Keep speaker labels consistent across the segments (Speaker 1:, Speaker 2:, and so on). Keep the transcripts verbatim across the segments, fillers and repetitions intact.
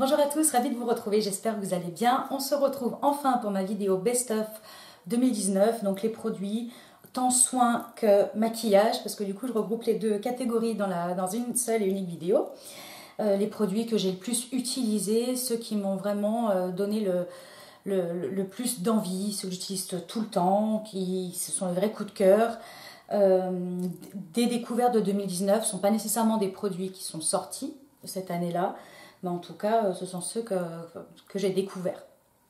Speaker 1: Bonjour à tous, ravie de vous retrouver, j'espère que vous allez bien. On se retrouve enfin pour ma vidéo Best of deux mille dix-neuf, donc les produits tant soins que maquillage, parce que du coup je regroupe les deux catégories dans, la, dans une seule et unique vidéo. Euh, les produits que j'ai le plus utilisés, ceux qui m'ont vraiment euh, donné le, le, le plus d'envie, ceux que j'utilise tout le temps, qui ce sont les vrais coups de cœur. Euh, des découvertes de deux mille dix-neuf ne sont pas nécessairement des produits qui sont sortis cette année-là, mais en tout cas, ce sont ceux que, que j'ai découverts.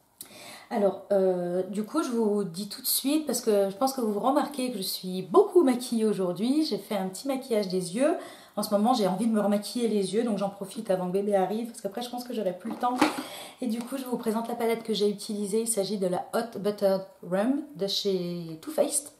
Speaker 1: Alors, euh, du coup, je vous dis tout de suite, parce que je pense que vous remarquez que je suis beaucoup maquillée aujourd'hui. J'ai fait un petit maquillage des yeux. En ce moment, j'ai envie de me remaquiller les yeux, donc j'en profite avant que bébé arrive, parce qu'après, je pense que j'aurai plus le temps. Et du coup, je vous présente la palette que j'ai utilisée. Il s'agit de la Hot Buttered Rum de chez Too Faced.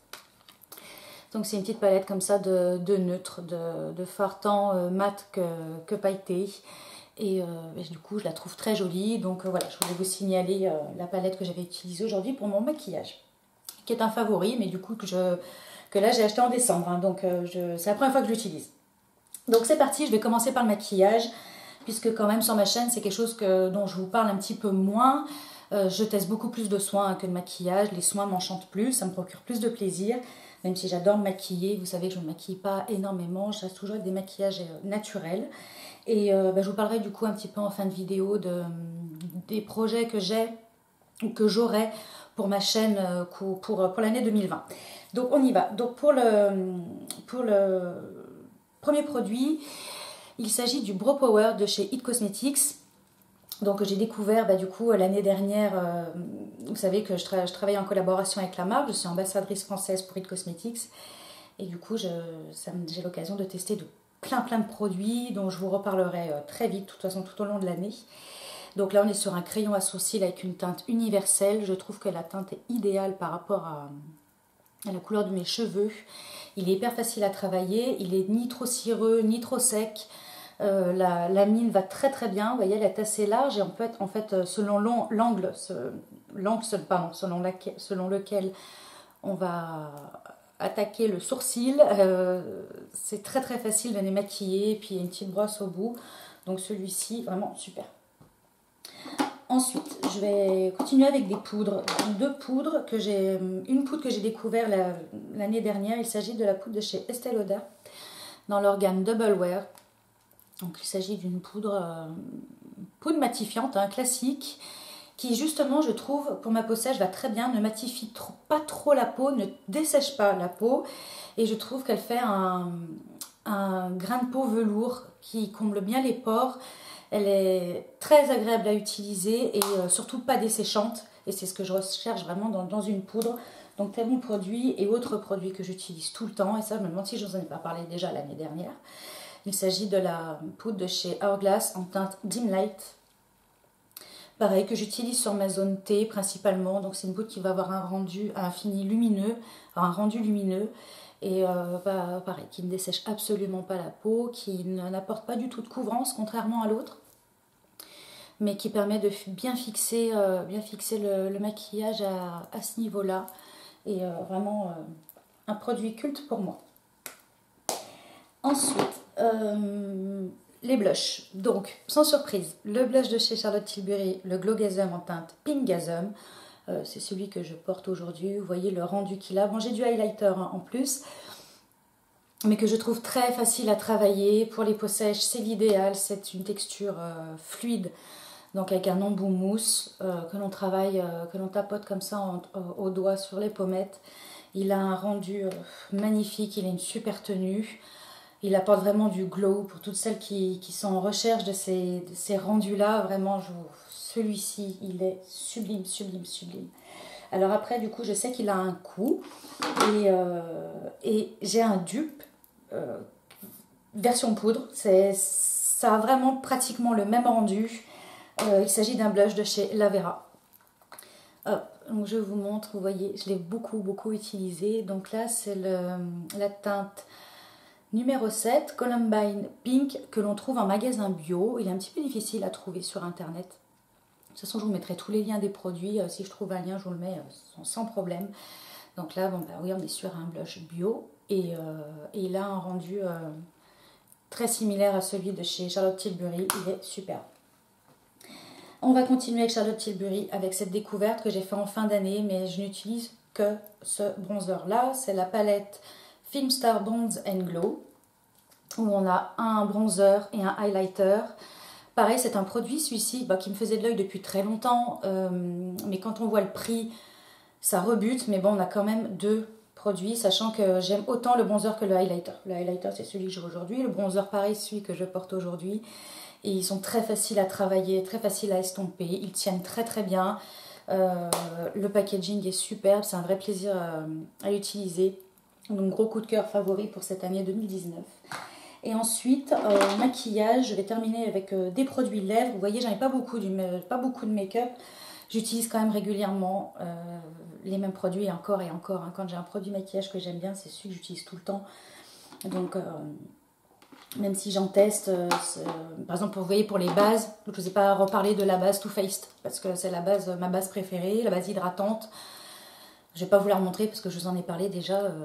Speaker 1: Donc, c'est une petite palette comme ça de, de neutre, de, de fard teint euh, mat que, que pailleté. Et, euh, et du coup, je la trouve très jolie. Donc euh, voilà, je voulais vous signaler euh, la palette que j'avais utilisée aujourd'hui pour mon maquillage, qui est un favori, mais du coup que, je, que là j'ai acheté en décembre. Hein, donc euh, c'est la première fois que je l'utilise. Donc c'est parti, je vais commencer par le maquillage, puisque quand même sur ma chaîne, c'est quelque chose que, dont je vous parle un petit peu moins. Euh, je teste beaucoup plus de soins que de maquillage. Les soins m'enchantent plus, ça me procure plus de plaisir. Même si j'adore me maquiller, vous savez que je ne me maquille pas énormément, je reste toujours avec des maquillages naturels. Et euh, bah, je vous parlerai du coup un petit peu en fin de vidéo de, des projets que j'ai ou que j'aurai pour ma chaîne pour, pour, pour l'année deux mille vingt. Donc on y va. Donc pour le, pour le premier produit, il s'agit du Brow Power de chez It Cosmetics. Donc j'ai découvert bah, du coup l'année dernière, euh, vous savez que je, tra je travaille en collaboration avec la marque, je suis ambassadrice française pour It Cosmetics. Et du coup j'ai l'occasion de tester de plein plein de produits dont je vous reparlerai très vite, de toute façon tout au long de l'année. Donc là on est sur un crayon à sourcils avec une teinte universelle. Je trouve que la teinte est idéale par rapport à, à la couleur de mes cheveux. Il est hyper facile à travailler, il est ni trop cireux ni trop sec. Euh, la, la mine va très très bien, vous voyez elle est assez large et en fait, en fait selon l'angle selon, selon lequel on va attaquer le sourcil, euh, c'est très très facile de les maquiller, et puis il y a une petite brosse au bout, donc celui-ci vraiment super. Ensuite je vais continuer avec des poudres, deux poudres que j'ai, une poudre que j'ai découvert l'année dernière, il s'agit de la poudre de chez Estée Lauder dans leur gamme Double Wear. Donc il s'agit d'une poudre, euh, poudre matifiante, hein, classique, qui justement je trouve pour ma peau sèche va très bien, ne matifie trop, pas trop la peau, ne dessèche pas la peau, et je trouve qu'elle fait un, un grain de peau velours qui comble bien les pores. Elle est très agréable à utiliser et euh, surtout pas desséchante, et c'est ce que je recherche vraiment dans, dans une poudre. Donc très bon produit. Et autre produit que j'utilise tout le temps, et ça je me demande si je vous en ai pas parlé déjà l'année dernière, il s'agit de la poudre de chez Hourglass en teinte Dim Light. Pareil, que j'utilise sur ma zone T principalement. Donc c'est une poudre qui va avoir un rendu, un fini lumineux, un rendu lumineux. Et euh, bah, pareil, qui ne dessèche absolument pas la peau, qui n'apporte pas du tout de couvrance, contrairement à l'autre. Mais qui permet de bien fixer, euh, bien fixer le, le maquillage à, à ce niveau-là. Et euh, vraiment euh, un produit culte pour moi. Ensuite, euh, les blushs. Donc, sans surprise, le blush de chez Charlotte Tilbury, le Glow Gasm en teinte Pink Gasm. Euh, c'est celui que je porte aujourd'hui. Vous voyez le rendu qu'il a. Bon, j'ai du highlighter hein, en plus, mais que je trouve très facile à travailler. Pour les peaux sèches, c'est l'idéal. C'est une texture euh, fluide, donc avec un embout mousse euh, que l'on travaille, euh, que l'on tapote comme ça en, au doigt sur les pommettes. Il a un rendu euh, magnifique, il a une super tenue. Il apporte vraiment du glow pour toutes celles qui, qui sont en recherche de ces, de ces rendus-là. Vraiment, celui-ci, il est sublime, sublime, sublime. Alors après, du coup, je sais qu'il a un coût. Et, euh, et j'ai un dupe, euh, version poudre. Ça a vraiment pratiquement le même rendu. Euh, il s'agit d'un blush de chez Lavera. Hop, donc je vous montre, vous voyez, je l'ai beaucoup, beaucoup utilisé. Donc là, c'est la teinte numéro sept, Columbine Pink, que l'on trouve en magasin bio. Il est un petit peu difficile à trouver sur internet. De toute façon, je vous mettrai tous les liens des produits. Si je trouve un lien, je vous le mets sans problème. Donc là, bon, bah oui, on est sur un blush bio. Et, euh, et il a un rendu euh, très similaire à celui de chez Charlotte Tilbury. Il est superbe. On va continuer avec Charlotte Tilbury avec cette découverte que j'ai fait en fin d'année, mais je n'utilise que ce bronzer là. C'est la palette Filmstar Bronze and Glow, où on a un bronzer et un highlighter. Pareil, c'est un produit, celui-ci, bah, qui me faisait de l'œil depuis très longtemps, euh, mais quand on voit le prix, ça rebute. Mais bon, on a quand même deux produits, sachant que j'aime autant le bronzer que le highlighter. Le highlighter, c'est celui que j'ai aujourd'hui. Le bronzer, pareil, celui que je porte aujourd'hui. Et ils sont très faciles à travailler, très faciles à estomper. Ils tiennent très très bien. Euh, le packaging est superbe, c'est un vrai plaisir à, à utiliser. Donc, gros coup de cœur favori pour cette année deux mille dix-neuf. Et ensuite, euh, maquillage, je vais terminer avec euh, des produits lèvres. Vous voyez, j'en ai pas beaucoup, du, pas beaucoup de make-up. J'utilise quand même régulièrement euh, les mêmes produits encore et encore. Hein. Quand j'ai un produit maquillage que j'aime bien, c'est celui que j'utilise tout le temps. Donc, euh, même si j'en teste, euh, par exemple, vous voyez, pour les bases, je ne vous ai pas reparlé de la base Too Faced, parce que c'est la base, ma base préférée, la base hydratante. Je ne vais pas vous la remontrer parce que je vous en ai parlé déjà euh,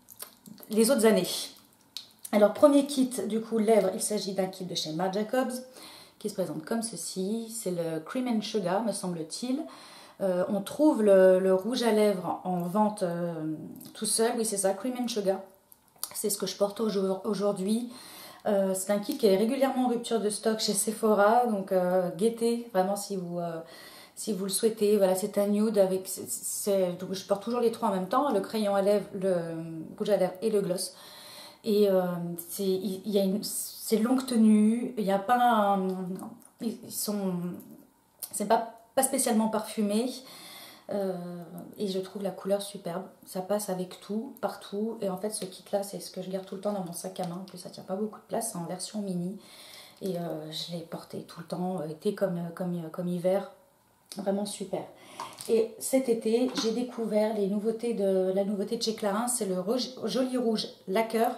Speaker 1: les autres années. Alors, premier kit, du coup, lèvres, il s'agit d'un kit de chez Marc Jacobs, qui se présente comme ceci. C'est le Cream and Sugar, me semble-t-il. Euh, on trouve le, le rouge à lèvres en vente euh, tout seul. Oui, c'est ça, Cream and Sugar. C'est ce que je porte aujourd'hui. Euh, c'est un kit qui est régulièrement en rupture de stock chez Sephora. Donc, euh, guettez, vraiment, si vous, euh, si vous le souhaitez. Voilà, c'est un nude avec... c'est, c'est, donc je porte toujours les trois en même temps. Le crayon à lèvres, le rouge à lèvres et le gloss. Et euh, c'est, il y a une, c'est longue tenue, il n'y a pas un, ils sont, c'est pas, pas spécialement parfumé, euh, et je trouve la couleur superbe. Ça passe avec tout, partout, et en fait ce kit là c'est ce que je garde tout le temps dans mon sac à main, que ça tient pas beaucoup de place, c'est en version mini, et euh, je l'ai porté tout le temps, été comme, comme, comme hiver, vraiment super. Et cet été j'ai découvert les nouveautés de, la nouveauté de chez Clarins, c'est le rouge, joli rouge lacquer.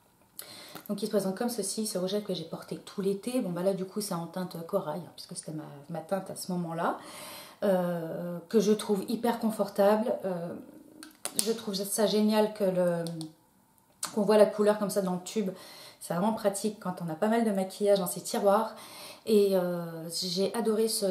Speaker 1: Donc il se présente comme ceci, ce rouge que j'ai porté tout l'été. Bon bah là du coup c'est en teinte corail, hein, puisque c'était ma, ma teinte à ce moment-là, euh, que je trouve hyper confortable. Euh, je trouve ça génial que le, qu'on voit la couleur comme ça dans le tube. C'est vraiment pratique quand on a pas mal de maquillage dans ses tiroirs. Et euh, j'ai adoré ce,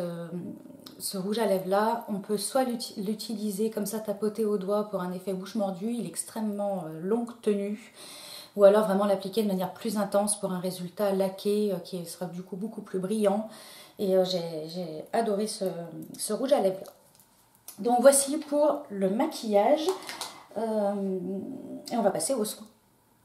Speaker 1: ce rouge à lèvres là. On peut soit l'utiliser comme ça, tapoter au doigt pour un effet bouche mordue. Il est extrêmement euh, longue tenue. Ou alors vraiment l'appliquer de manière plus intense pour un résultat laqué euh, qui sera du coup beaucoup plus brillant. Et euh, j'ai, j'ai adoré ce, ce rouge à lèvres là. Donc voici pour le maquillage. Euh, et on va passer aux soins.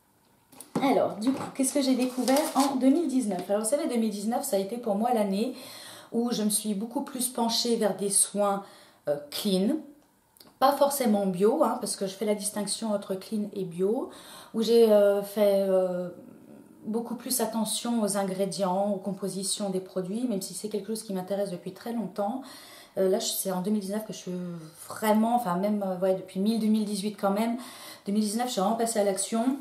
Speaker 1: Alors du coup, qu'est-ce que j'ai découvert en deux mille dix-neuf? Alors vous savez, deux mille dix-neuf, ça a été pour moi l'année où je me suis beaucoup plus penchée vers des soins euh, clean. Pas forcément bio, hein, parce que je fais la distinction entre clean et bio, où j'ai euh, fait euh, beaucoup plus attention aux ingrédients, aux compositions des produits, même si c'est quelque chose qui m'intéresse depuis très longtemps. Euh, là, c'est en deux mille dix-neuf que je suis vraiment, enfin même euh, ouais, depuis deux mille dix-huit quand même, deux mille dix-neuf, je suis vraiment passée à l'action.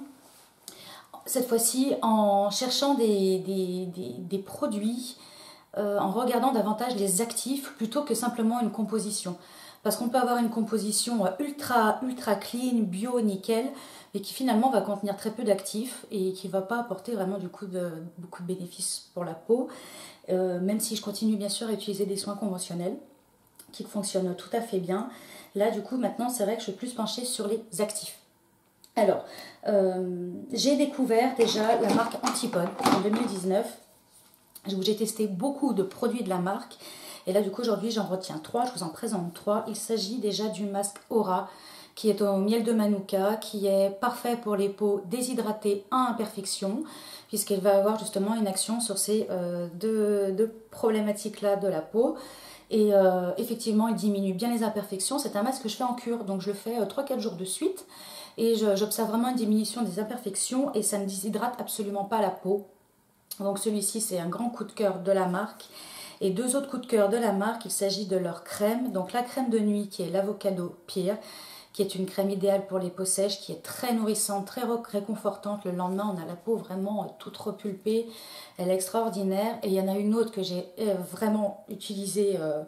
Speaker 1: Cette fois-ci, en cherchant des, des, des, des produits, euh, en regardant davantage les actifs plutôt que simplement une composition. Parce qu'on peut avoir une composition ultra, ultra clean, bio, nickel, mais qui finalement va contenir très peu d'actifs et qui ne va pas apporter vraiment du coup de, beaucoup de bénéfices pour la peau. Euh, même si je continue bien sûr à utiliser des soins conventionnels qui fonctionnent tout à fait bien. Là du coup maintenant c'est vrai que je suis plus penchée sur les actifs. Alors, euh, j'ai découvert déjà la marque Antipode en deux mille dix-neuf, où j'ai testé beaucoup de produits de la marque. Et là, du coup, aujourd'hui, j'en retiens trois. Je vous en présente trois. Il s'agit déjà du masque Aura, qui est au miel de Manuka, qui est parfait pour les peaux déshydratées à imperfection, puisqu'il va avoir justement une action sur ces euh, deux, deux problématiques-là de la peau. Et euh, effectivement, il diminue bien les imperfections. C'est un masque que je fais en cure, donc je le fais euh, trois quatre jours de suite. Et j'observe vraiment une diminution des imperfections et ça ne déshydrate absolument pas la peau. Donc celui-ci, c'est un grand coup de cœur de la marque. Et deux autres coups de cœur de la marque, il s'agit de leur crème. Donc la crème de nuit qui est l'Avocado Pear, qui est une crème idéale pour les peaux sèches, qui est très nourrissante, très réconfortante. Le lendemain, on a la peau vraiment toute repulpée. Elle est extraordinaire. Et il y en a une autre que j'ai vraiment utilisée, euh,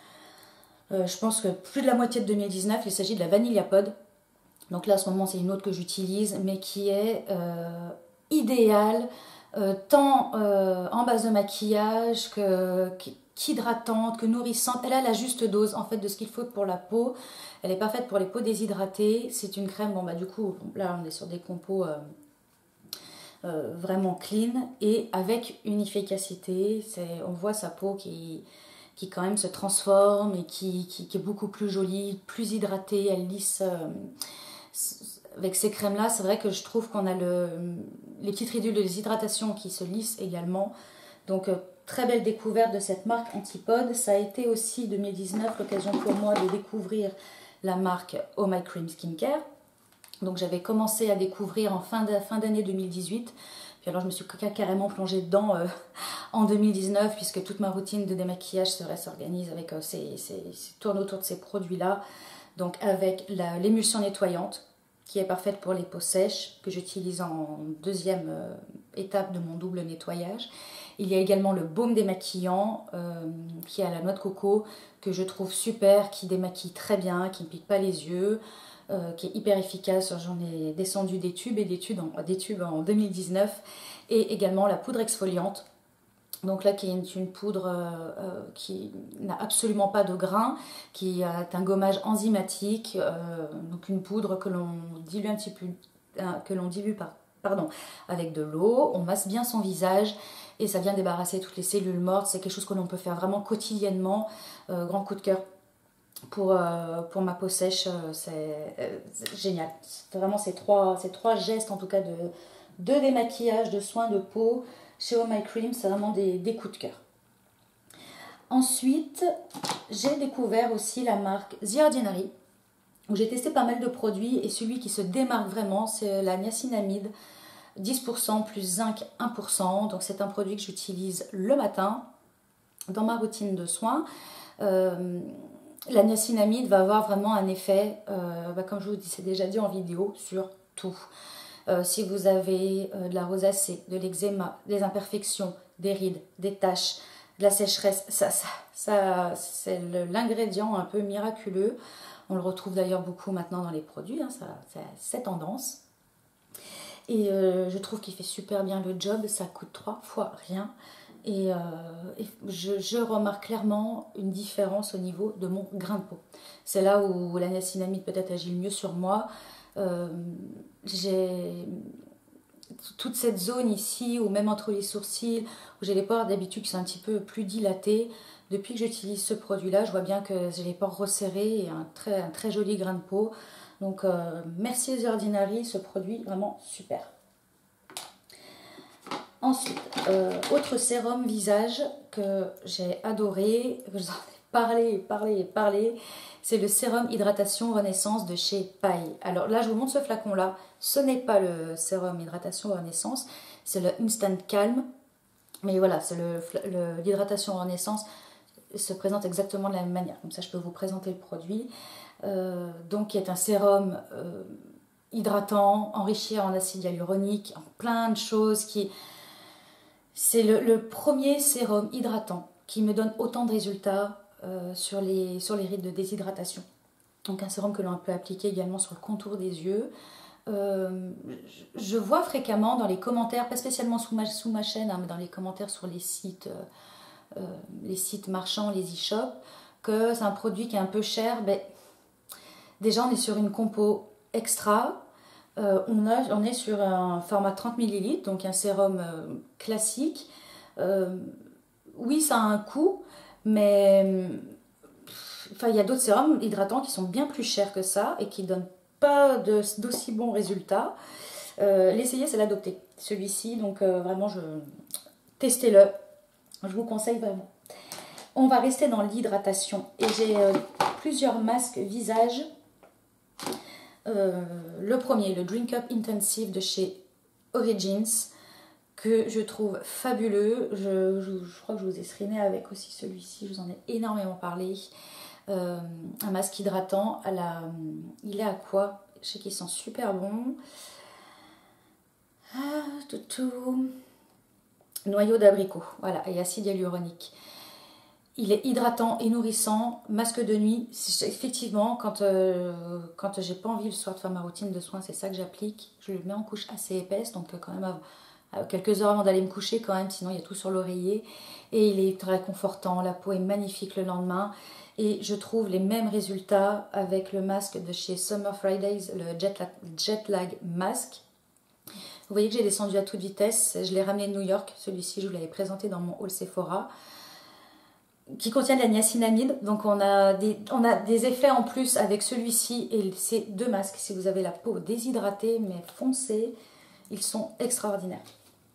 Speaker 1: euh, je pense que plus de la moitié de deux mille dix-neuf. Il s'agit de la Vanilla Pod. Donc là, à ce moment, c'est une autre que j'utilise, mais qui est euh, idéale, euh, tant euh, en base de maquillage que, qui, qu'hydratante, que nourrissante. Elle a la juste dose en fait de ce qu'il faut pour la peau. Elle est parfaite pour les peaux déshydratées. C'est une crème, bon bah du coup, là on est sur des compos euh, euh, vraiment clean et avec une efficacité. On voit sa peau qui, qui quand même se transforme et qui, qui, qui est beaucoup plus jolie, plus hydratée. Elle lisse... Euh, avec ces crèmes-là, c'est vrai que je trouve qu'on a le, les petites ridules de déshydratation qui se lissent également. Donc, euh, très belle découverte de cette marque Antipode. Ça a été aussi deux mille dix-neuf l'occasion pour moi de découvrir la marque Oh My Cream Skincare. Donc, j'avais commencé à découvrir en fin d'année deux mille dix-huit. Puis alors, je me suis carrément plongée dedans euh, en deux mille dix-neuf puisque toute ma routine de démaquillage s'organise avec euh, ces, ces, ces, tourne autour de ces produits-là. Donc, avec l'émulsion nettoyante, qui est parfaite pour les peaux sèches, que j'utilise en deuxième euh, étape de mon double nettoyage. Il y a également le baume démaquillant, euh, qui est à la noix de coco, que je trouve super, qui démaquille très bien, qui ne pique pas les yeux, euh, qui est hyper efficace. J'en ai descendu des tubes et des tubes en, des tubes en deux mille dix-neuf. Et également la poudre exfoliante. Donc là, qui est une poudre euh, qui n'a absolument pas de grains, qui a un gommage enzymatique, euh, donc une poudre que l'on dilue un petit peu, euh, que l'on dilue par, pardon, avec de l'eau. On masse bien son visage et ça vient débarrasser toutes les cellules mortes. C'est quelque chose que l'on peut faire vraiment quotidiennement. Euh, grand coup de cœur pour, euh, pour ma peau sèche, c'est euh, génial. Vraiment ces trois, ces trois gestes en tout cas de, de démaquillage, de soins de peau. Chez Oh My Cream, c'est vraiment des, des coups de cœur. Ensuite, j'ai découvert aussi la marque The Ordinary, où j'ai testé pas mal de produits, et celui qui se démarque vraiment, c'est la niacinamide, dix pour cent plus zinc un pour cent. Donc c'est un produit que j'utilise le matin dans ma routine de soins. Euh, la niacinamide va avoir vraiment un effet, euh, bah, comme je vous dis, c'est déjà dit en vidéo, sur tout. Euh, si vous avez euh, de la rosacée, de l'eczéma, des imperfections, des rides, des taches, de la sécheresse, ça, ça, ça c'est l'ingrédient un peu miraculeux. On le retrouve d'ailleurs beaucoup maintenant dans les produits, hein, ça, ça, c'est tendance. Et euh, je trouve qu'il fait super bien le job, ça coûte trois fois rien. Et, euh, et je, je remarque clairement une différence au niveau de mon grain de peau. C'est là où la niacinamide peut-être agit le mieux sur moi. Euh, j'ai toute cette zone ici, ou même entre les sourcils, où j'ai les pores d'habitude qui sont un petit peu plus dilatés. Depuis que j'utilise ce produit-là, je vois bien que j'ai les pores resserrés et un très, un très joli grain de peau. Donc, euh, merci The Ordinary, ce produit, vraiment super. Ensuite, euh, autre sérum visage que j'ai adoré, que je vous en ai parlé, parlé, parlé, c'est le sérum hydratation renaissance de chez Paille. Alors là, je vous montre ce flacon-là. Ce n'est pas le sérum hydratation renaissance, c'est le Instant Calm. Mais voilà, c'est le, l'hydratation renaissance se présente exactement de la même manière. Comme ça, je peux vous présenter le produit. Euh, donc, qui est un sérum euh, hydratant, enrichi en acide hyaluronique, en plein de choses. Qui C'est le, le premier sérum hydratant qui me donne autant de résultats Euh, sur, les, sur les rides de déshydratation. Donc un sérum que l'on peut appliquer également sur le contour des yeux. Euh, je, je vois fréquemment dans les commentaires, pas spécialement sous ma, sous ma chaîne, hein, mais dans les commentaires sur les sites, euh, les sites marchands, les e-shops, que c'est un produit qui est un peu cher. Ben, déjà, on est sur une compo extra. Euh, on, a, on est sur un format trente millilitres, donc un sérum euh, classique. Euh, oui, ça a un coût, mais enfin, il y a d'autres sérums hydratants qui sont bien plus chers que ça et qui ne donnent pas d'aussi bons résultats. Euh, L'essayer, c'est l'adopter. Celui-ci, donc euh, vraiment, je testez-le. Je vous conseille vraiment. On va rester dans l'hydratation. Et j'ai euh, plusieurs masques visage. Euh, le premier, le Drink Up Intensive de chez Origins, que je trouve fabuleux. Je, je, je crois que je vous ai screené avec aussi celui-ci, je vous en ai énormément parlé. Euh, un masque hydratant, à la, il est à quoi? Je sais qu'il sent super bon. Ah, tout, tout. Noyau d'abricot, voilà, et acide hyaluronique. Il est hydratant et nourrissant, masque de nuit. Effectivement, quand, euh, quand j'ai pas envie le soir de faire ma routine de soins, c'est ça que j'applique. Je le mets en couche assez épaisse, donc quand même euh, quelques heures avant d'aller me coucher quand même, sinon il y a tout sur l'oreiller. Et il est très confortant, la peau est magnifique le lendemain. Et je trouve les mêmes résultats avec le masque de chez Summer Fridays, le Jet Lag, Jet Lag Mask. Vous voyez que j'ai descendu à toute vitesse, je l'ai ramené de New York, celui-ci je vous l'avais présenté dans mon haul Sephora, qui contient de la niacinamide, donc on a, des, on a des effets en plus avec celui-ci et ces deux masques. Si vous avez la peau déshydratée mais foncée, ils sont extraordinaires.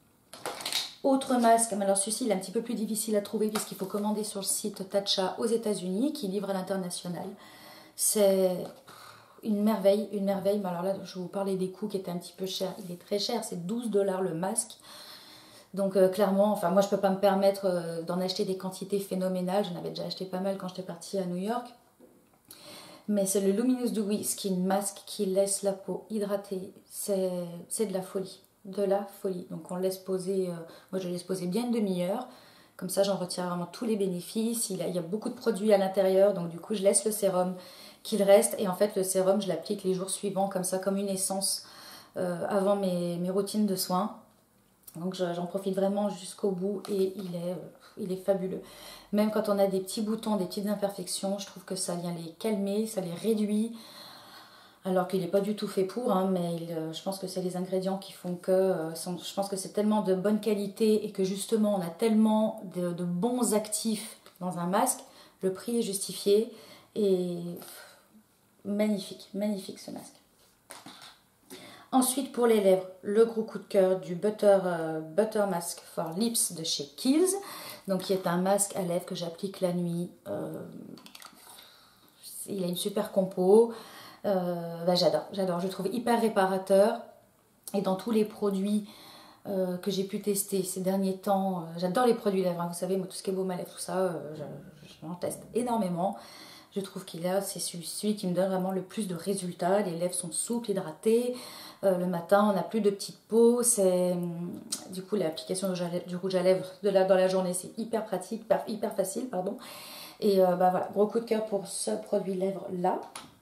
Speaker 1: Autre masque, mais alors celui-ci il est un petit peu plus difficile à trouver puisqu'il faut commander sur le site Tatcha aux États-Unis qui livre à l'international. C'est une merveille, une merveille. Mais alors là, je vous parlais des coûts qui étaient un petit peu chers. Il est très cher, c'est douze dollars le masque. Donc euh, clairement, enfin moi je peux pas me permettre euh, d'en acheter des quantités phénoménales. J'en avais déjà acheté pas mal quand j'étais partie à New York. Mais c'est le Luminous Dewy Skin Mask qui laisse la peau hydratée. C'est de la folie, de la folie. Donc on le laisse poser, euh, moi je le laisse poser bien une demi-heure. Comme ça j'en retire vraiment tous les bénéfices. Il, a, il y a beaucoup de produits à l'intérieur, donc du coup je laisse le sérum qu'il reste. Et en fait le sérum je l'applique les jours suivants comme ça, comme une essence euh, avant mes, mes routines de soins. Donc j'en profite vraiment jusqu'au bout et il est, il est fabuleux. Même quand on a des petits boutons, des petites imperfections, je trouve que ça vient les calmer, ça les réduit. Alors qu'il n'est pas du tout fait pour, hein, mais il, je pense que c'est les ingrédients qui font que... Euh, je pense que c'est tellement de bonne qualité et que justement on a tellement de, de bons actifs dans un masque. Le prix est justifié et magnifique, magnifique ce masque. Ensuite, pour les lèvres, le gros coup de cœur du Butter, euh, Butter Mask for Lips de chez Kiehl's. Donc, qui est un masque à lèvres que j'applique la nuit. Euh, il a une super compo. Euh, bah, j'adore, j'adore. Je le trouve hyper réparateur. Et dans tous les produits euh, que j'ai pu tester ces derniers temps, euh, j'adore les produits lèvres. Hein, vous savez, moi, tout ce qui est baume à lèvres, tout ça, euh, je, je m'en teste énormément. Je trouve qu'il a, c'est celui qui me donne vraiment le plus de résultats. Les lèvres sont souples, hydratées. Euh, le matin, on n'a plus de petites peaux. C'est du coup l'application du rouge à lèvres de la, dans la journée, c'est hyper pratique, hyper, hyper facile, pardon. Et euh, bah voilà, gros coup de cœur pour ce produit lèvres là.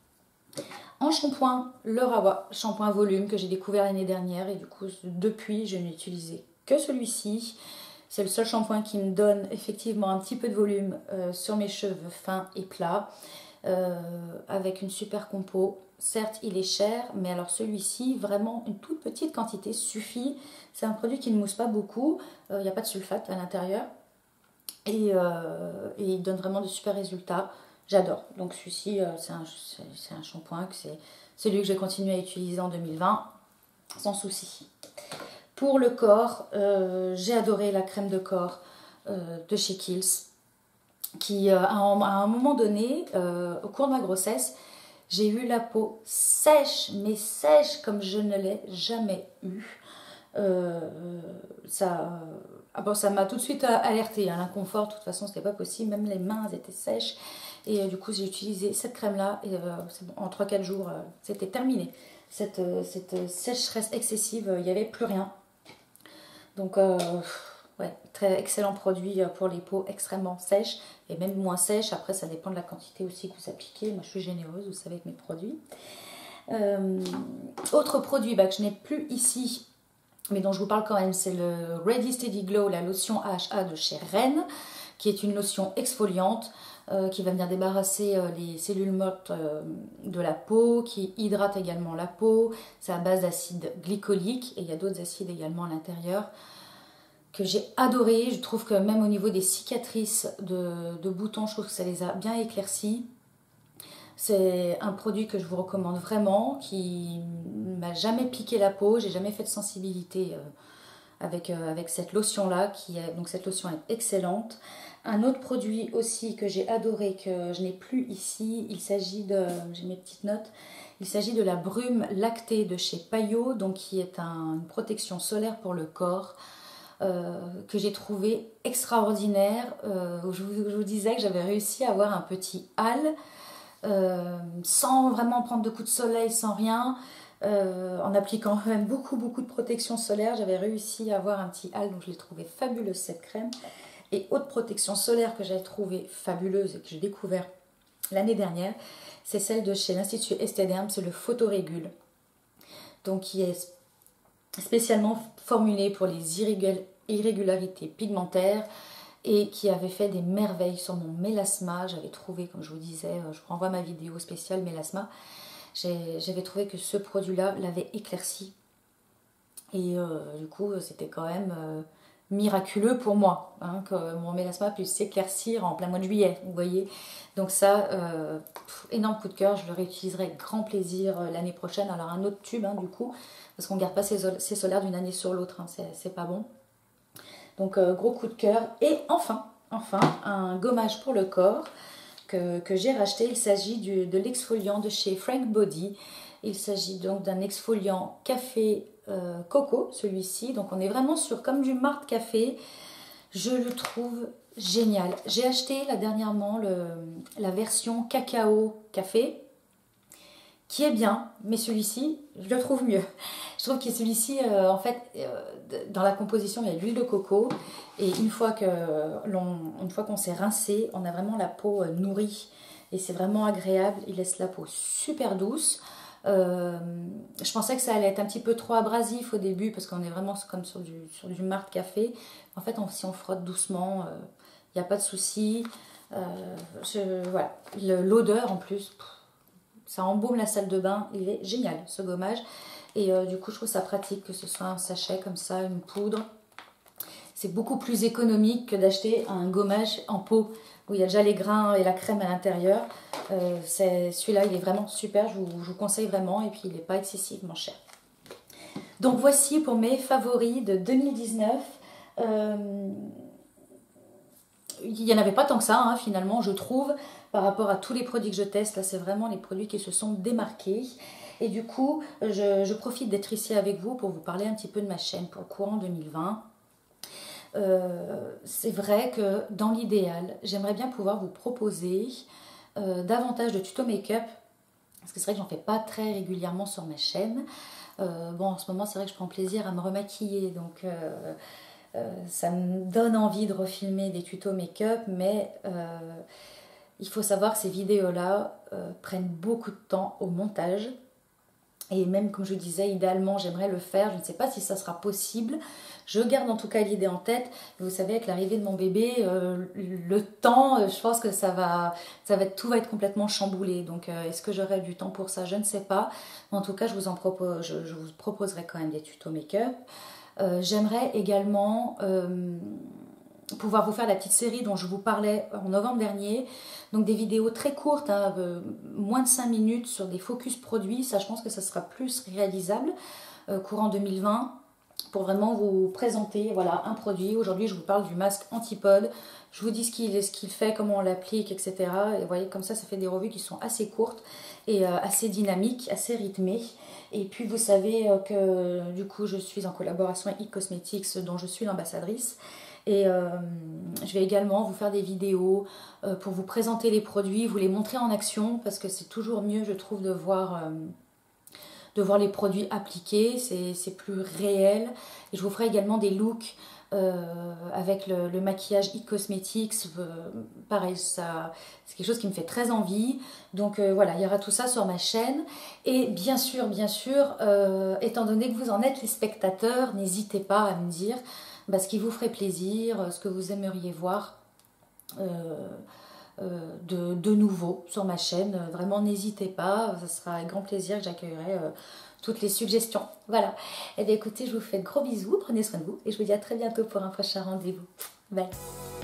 Speaker 1: En shampoing, le Rawa shampoing volume que j'ai découvert l'année dernière et du coup depuis je n'ai utilisé que celui-ci. C'est le seul shampoing qui me donne effectivement un petit peu de volume euh, sur mes cheveux fins et plats, euh, avec une super compo. Certes, il est cher, mais alors celui-ci, vraiment une toute petite quantité suffit. C'est un produit qui ne mousse pas beaucoup, il euh, n'y a pas de sulfate à l'intérieur et, euh, et il donne vraiment de super résultats. J'adore. Donc celui-ci, euh, c'est un, un shampoing, c'est celui que j'ai continué à utiliser en deux mille vingt sans souci. Pour le corps, euh, j'ai adoré la crème de corps euh, de chez Kiehl's, qui euh, à, un, à un moment donné, euh, au cours de ma grossesse, j'ai eu la peau sèche, mais sèche comme je ne l'ai jamais eue. Euh, ça ah bon, ça m'a tout de suite alertée, hein, l'inconfort, de toute façon, c'était pas possible, même les mains étaient sèches. Et euh, du coup, j'ai utilisé cette crème-là, et euh, bon, en trois quatre jours, euh, c'était terminé. Cette, euh, cette sécheresse excessive, il n'y avait plus rien. Donc, euh, ouais, très excellent produit pour les peaux extrêmement sèches et même moins sèches. Après, ça dépend de la quantité aussi que vous appliquez. Moi, je suis généreuse, vous savez, avec mes produits. Euh, autre produit bah, que je n'ai plus ici, mais dont je vous parle quand même, c'est le Ready Steady Glow, la lotion A H A de chez Ren, qui est une lotion exfoliante euh, qui va venir débarrasser euh, les cellules mortes euh, de la peau, qui hydrate également la peau. C'est à base d'acide glycolique et il y a d'autres acides également à l'intérieur que j'ai adoré. Je trouve que même au niveau des cicatrices de, de boutons, je trouve que ça les a bien éclaircies. C'est un produit que je vous recommande vraiment, qui m'a jamais piqué la peau, j'ai jamais fait de sensibilité euh, avec, euh, avec cette lotion-là, qui est, donc cette lotion est excellente. Un autre produit aussi que j'ai adoré, que je n'ai plus ici, il s'agit de, j'ai mes petites notes, il s'agit de la brume lactée de chez Payot, donc qui est un, une protection solaire pour le corps, euh, que j'ai trouvé extraordinaire. Euh, je, vous, je vous disais que j'avais réussi à avoir un petit hâle, Euh, sans vraiment prendre de coups de soleil, sans rien, euh, en appliquant quand même beaucoup beaucoup de protection solaire, j'avais réussi à avoir un petit hâle, donc je l'ai trouvé fabuleuse cette crème. Et autre protection solaire que j'ai trouvée fabuleuse et que j'ai découvert l'année dernière, c'est celle de chez l'Institut Esthederm, c'est le Photorégule, donc qui est spécialement formulé pour les irrégularités pigmentaires et qui avait fait des merveilles sur mon mélasma. J'avais trouvé, comme je vous disais, je vous renvoie ma vidéo spéciale mélasma, j'avais trouvé que ce produit-là l'avait éclairci. Et euh, du coup, c'était quand même euh, miraculeux pour moi, hein, que mon mélasma puisse s'éclaircir en plein mois de juillet, vous voyez. Donc ça, euh, pff, énorme coup de cœur, je le réutiliserai avec grand plaisir euh, l'année prochaine. Alors un autre tube, hein, du coup, parce qu'on ne garde pas ses, ses solaires d'une année sur l'autre, hein, c'est pas bon. Donc euh, gros coup de cœur. Et enfin, enfin, un gommage pour le corps que, que j'ai racheté. Il s'agit de l'exfoliant de chez Frank Body. Il s'agit donc d'un exfoliant café euh, coco, celui-ci. Donc on est vraiment sur comme du Mart Café. Je le trouve génial. J'ai acheté là dernièrement le, la version cacao café, qui est bien, mais celui-ci, je le trouve mieux. Je trouve que celui-ci, euh, en fait, euh, dans la composition, il y a de l'huile de coco. Et une fois que l'on, une fois qu'on s'est rincé, on a vraiment la peau euh, nourrie. Et c'est vraiment agréable. Il laisse la peau super douce. Euh, je pensais que ça allait être un petit peu trop abrasif au début, parce qu'on est vraiment comme sur du, sur du Mart Café. En fait, on, si on frotte doucement, il euh, n'y a pas de souci. Euh, je, voilà. L'odeur, en plus... Pff, ça embaume la salle de bain, il est génial ce gommage. Et euh, du coup, je trouve ça pratique que ce soit un sachet comme ça, une poudre. C'est beaucoup plus économique que d'acheter un gommage en pot où il y a déjà les grains et la crème à l'intérieur. Euh, Celui-là, il est vraiment super, je vous, je vous conseille vraiment. Et puis, il n'est pas excessivement cher. Donc, voici pour mes favoris de deux mille dix-neuf. Euh, il n'y en avait pas tant que ça, hein, finalement, je trouve. Par rapport à tous les produits que je teste, là c'est vraiment les produits qui se sont démarqués. Et du coup, je, je profite d'être ici avec vous pour vous parler un petit peu de ma chaîne pour le courant deux mille vingt. Euh, c'est vrai que dans l'idéal, j'aimerais bien pouvoir vous proposer euh, davantage de tutos make-up. Parce que c'est vrai que j'en fais pas très régulièrement sur ma chaîne. Euh, bon, en ce moment, c'est vrai que je prends plaisir à me remaquiller. Donc... Euh, euh, ça me donne envie de refilmer des tutos make-up, mais... Euh, il faut savoir que ces vidéos-là euh, prennent beaucoup de temps au montage. Et même, comme je vous disais, idéalement, j'aimerais le faire. Je ne sais pas si ça sera possible. Je garde en tout cas l'idée en tête. Vous savez, avec l'arrivée de mon bébé, euh, le temps, je pense que ça va, ça va être, tout va être complètement chamboulé. Donc, euh, est-ce que j'aurai du temps pour ça? Je ne sais pas. Mais en tout cas, je vous, en propose, je, je vous proposerai quand même des tutos make-up. Euh, j'aimerais également... Euh, pouvoir vous faire la petite série dont je vous parlais en novembre dernier. Donc des vidéos très courtes, hein, euh, moins de cinq minutes sur des focus produits. Ça, je pense que ça sera plus réalisable euh, courant deux mille vingt pour vraiment vous présenter voilà, un produit. Aujourd'hui, je vous parle du masque Antipode. Je vous dis ce qu'il ce qu'il fait, comment on l'applique, et cetera. Et vous voyez, comme ça, ça fait des revues qui sont assez courtes et euh, assez dynamiques, assez rythmées. Et puis, vous savez euh, que du coup, je suis en collaboration avec e-Cosmetics, dont je suis l'ambassadrice. Et euh, je vais également vous faire des vidéos euh, pour vous présenter les produits, vous les montrer en action, parce que c'est toujours mieux, je trouve, de voir, euh, de voir les produits appliqués, c'est plus réel. Et je vous ferai également des looks euh, avec le, le maquillage e-Cosmetics. Euh, pareil, ça, c'est quelque chose qui me fait très envie. Donc euh, voilà, il y aura tout ça sur ma chaîne. Et bien sûr, bien sûr, euh, étant donné que vous en êtes les spectateurs, n'hésitez pas à me dire... Bah, ce qui vous ferait plaisir, ce que vous aimeriez voir euh, euh, de, de nouveau sur ma chaîne. Vraiment, n'hésitez pas, ce sera avec grand plaisir que j'accueillerai euh, toutes les suggestions. Voilà. Et bien écoutez, je vous fais de gros bisous, prenez soin de vous et je vous dis à très bientôt pour un prochain rendez-vous. Bye.